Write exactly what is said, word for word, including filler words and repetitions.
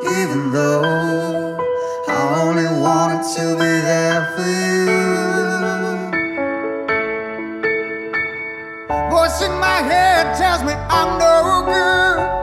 even though I only wanted to be there for you. Voice in my head tells me I'm no good,